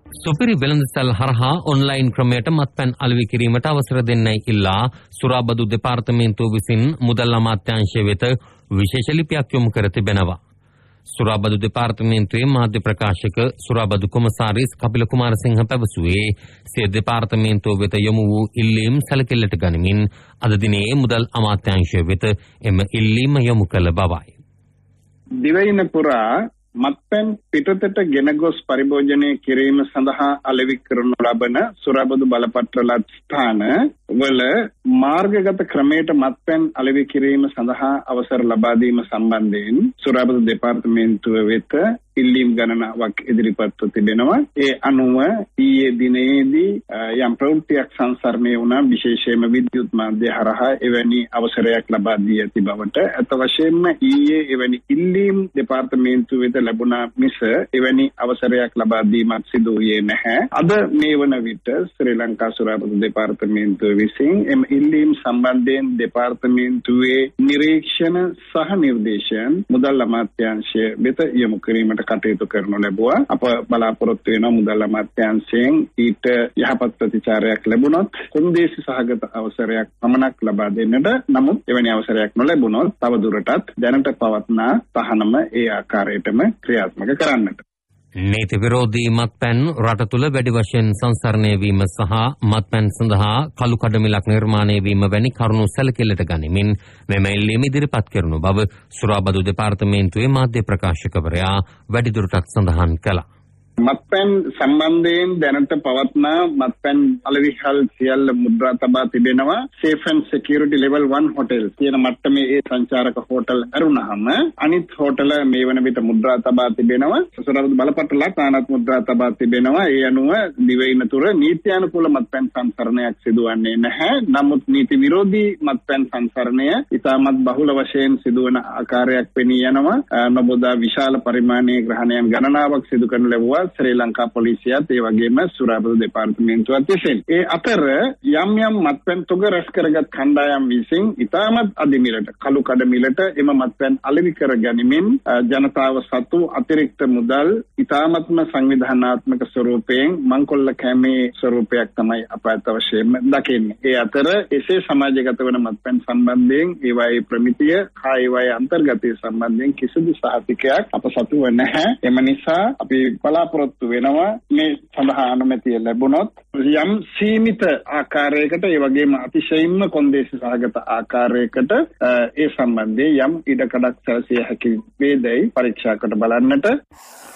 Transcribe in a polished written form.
සුපිරි වෙළඳසැල් හරහා ඔන්ලයින් ක්‍රමයට මත්පැන් අලෙවි කිරීමට අවසර දෙන්නයි ඉල්ලා සුරාබදු දෙපාර්තමේන්තුව විසින් මුදල් අමාත්‍යාංශය වෙත විශේෂ ලිපියක් යොමු කර තිබෙනවා. සුරාබදු දෙපාර්තමේන්තුවේ මාධ්‍ය ප්‍රකාශක සුරාබදු කොමසාරිස් කපිල කුමාරසිංහ පැවසුවේ සිය දෙපාර්තමේන්තුව වෙත යොමු වූ ඉල්ලීම් සැලකිල්ලට ගනිමින් අද දිනේ මුදල් අමාත්‍යාංශය වෙත එම ඉල්ලීම යොමු කළ බවයි. දිවයින පුරා මත්පැන් පිටතට ගෙන ගොස් පරිභෝජනය කිරීම සඳහා අලෙවි කරනු ලබන සුරාබදු බලපත්‍රල ස්ථාන වල මාර්ගගත ක්‍රමයට මත්පැන් අලෙවි කිරීම සඳහා අවසර ලබා දීම සම්බන්ධයෙන් සුරාබදු දෙපාර්තමේන්තුව වෙත ඉල්ලීම් ගණනාවක් ඉදිරිපත්ව තිබෙනවා. ඒ අනුව ඊයේ දිනේදී යම් ප්‍රවෘත්තියක් සංසරණය වුණා. විශේෂයෙන්ම විද්‍යුත් මාධ්‍ය හරහා එවැනි අවසරයක් ලබා දී ඇති බවට අත වශයෙන්ම ඊයේ එවැනි ඉල්ලීම් දෙපාර්තමේන්තුව වෙත ලැබුණා මිස එවැනි අවසරයක් ලබා දීමක් සිදු වූයේ නැහැ. අද මේ වන විට ශ්‍රී ලංකා සුරාබදු දෙපාර්තමේන්තුව විසින් එම ඉල්ලීම් සම්බන්ධයෙන් දෙපාර්තමේන්තුවේ නිරීක්ෂණ සහ නිර්දේශන මුදල් අමාත්‍යාංශය වෙත යොමු කිරීමට කටයුතු කරනු ලැබුවා. අප බලාපොරොත්තු වෙන මුදල් අමාත්‍යාංශයෙන් ඊට යහපත් ප්‍රතිචාරයක් ලැබුණොත් කොන්දේසි සහගත අවසරයක් පමණක් ලබා දෙන්නට. නමුත් එවැනි අවසරයක් නොලැබුණොත් තවදුරටත් දැනට පවත්නා තහනම ඒ ආකාරයටම ක්‍රියාත්මක කරන්නට. නීති විරෝධී මත්පැන් රට තුළ වැඩි වශයෙන් සංසරණය වීම සහ මත්පැන් සඳහා කළු කඩමිලක් නිර්මාණය වීම වැනි කරුණු සැලකිල්ලට ගනිමින් මෙම ඉල්ලීම ඉදිරිපත් කරනු බව සුරාබදු දෙපාර්තමේන්තුවේ මාධ්‍ය ප්‍රකාශකවරයා වැඩිදුරටත් සඳහන් කළා. මත්පැන් සම්බන්ධයෙන් දැනට පවත්නා මත්පැන් අලෙවිහල් සියල්ල මුද්‍රා තබා තිබෙනවා. Safe and security level 1 hotel කියන මට්ටමේ ඒ සංචාරක හෝටල් අරුණහම අනිත් හෝටල මේ වන විට මුද්‍රා තබා තිබෙනවා. සුරාබදු බලපත්‍රලක් ආනත් මුද්‍රා තබා තිබෙනවා. ඒ අනුව දිවයින තුර නීත්‍යානුකූල මත්පැන් සංසරණයක් සිදුවන්නේ නැහැ. නමුත් නීති විරෝධී මත්පැන් සංසරණය ඉතාමත් බහුල වශයෙන් සිදුවන ආකාරයක් පෙනී යනවා. නොබෝදා විශාල පරිමාණයේ ග්‍රහණයන් ගණනාවක් සිදු කරනු ලැබුවා ශ්‍රී ලංකා පොලිසියත් ඒ වගේම සුරාබදු දෙපාර්තමේන්තුවත් විසින්. ඒ අතර යම් යම් මත්පැන් තොග රැස් කරගත් කණ්ඩායම් විසින් ඉතාමත් අධි මිලට කළු කඩ මිලට එම මත්පැන් අලෙවි කර ගැනීමෙන් ජනතාව සතු අතිරික්ත මුදල් ඉතාමත්ම සංවිධානාත්මක ස්වරූපයෙන් මංකොල්ල කැමේ ස්වරූපයක් තමයි අප අත වශයෙන්ම දකින්නේ. ඒ අතර එසේ සමාජගත වන මත්පැන් සම්බන්ධයෙන් ඒවායේ ප්‍රමිතිය හා ඒවායේ අන්තර්ගතය සම්බන්ධයෙන් කිසිදු සහතිකයක් අප සතුව නැහැ. එම නිසා අපි බලාපොරොත්තු වෙනවා මේ සඳහා අනුමැතිය ලැබුණොත් යම් සීමිත ආකාරයකට ඒ වගේම අතිශයින්ම කොන්දේසි සහගත ආකාරයකට ඒ සම්බන්ධයෙන් යම් ඉඩකඩක් සැලසිය හැකි වේදයි පරීක්ෂා කොට බලන්නට.